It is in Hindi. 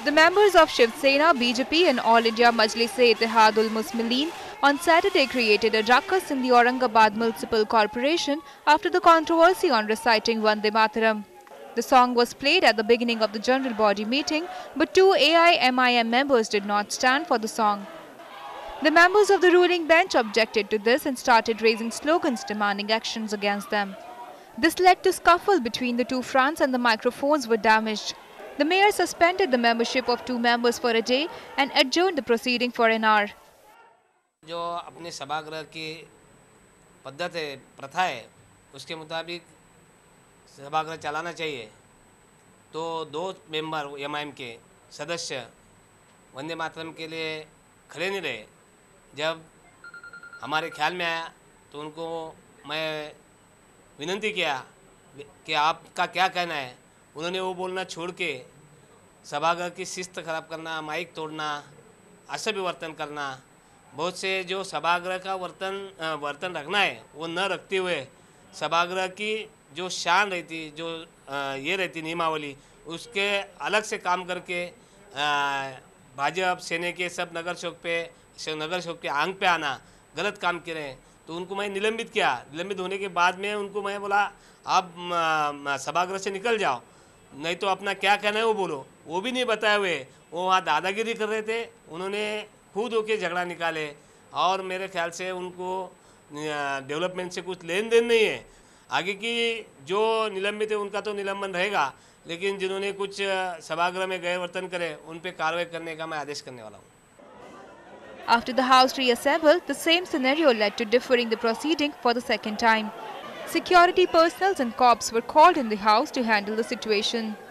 The members of Shiv Sena, BJP and All India Majlis-e-Ittehad-ul Muslimeen on Saturday created a ruckus in the Aurangabad Municipal Corporation after the controversy on reciting Vande Matram. The song was played at the beginning of the general body meeting, but two AIMIM members did not stand for the song. The members of the ruling bench objected to this and started raising slogans demanding actions against them. This led to scuffle between the two fronts and the microphones were damaged. The mayor suspended the membership of two members for a day and adjourned the proceeding for an hour. जो अपने सभागृह की पद्धत है, प्रथा है, उसके मुताबिक सभागृह चलाना चाहिए। तो दो मेंबर एमआईएम के सदस्य वंदे मातरम के लिए खड़े नहीं रहे। जब हमारे ख्याल में आया तो उनको मैं विनती किया कि आपका क्या कहना है। उन्होंने वो बोलना छोड़ के सभागृह की शिस्त खराब करना, माइक तोड़ना, असभ्य वर्तन करना, बहुत से जो सभागृह का वर्तन रखना है वो न रखते हुए सभागृह की जो शान रहती, जो ये रहती नियमावली, उसके अलग से काम करके भाजपा सेना के सब नगर सेवक पे आंख पे आना, गलत काम कर रहे हैं। तो उनको मैं निलंबित किया। निलंबित होने के बाद में उनको मैं बोला आप सभागृह से निकल जाओ, नहीं तो अपना क्या कहना है वो बोलो। वो भी नहीं बताए हुए वो वहाँ दादागिरी कर रहे थे। उन्होंने खुद होके झगड़ा निकाले और मेरे ख्याल से उनको डेवलपमेंट से कुछ लेन देन नहीं है। आगे की जो निलंबित है उनका तो निलंबन रहेगा, लेकिन जिन्होंने कुछ सभागृह में गैर वर्तन करे उन पे कार्रवाई करने का मैं आदेश करने वाला हूँ। After the House reassembled, the same scenario led to deferring the proceeding for the second time. Security personnel and cops were called in the House to handle the situation.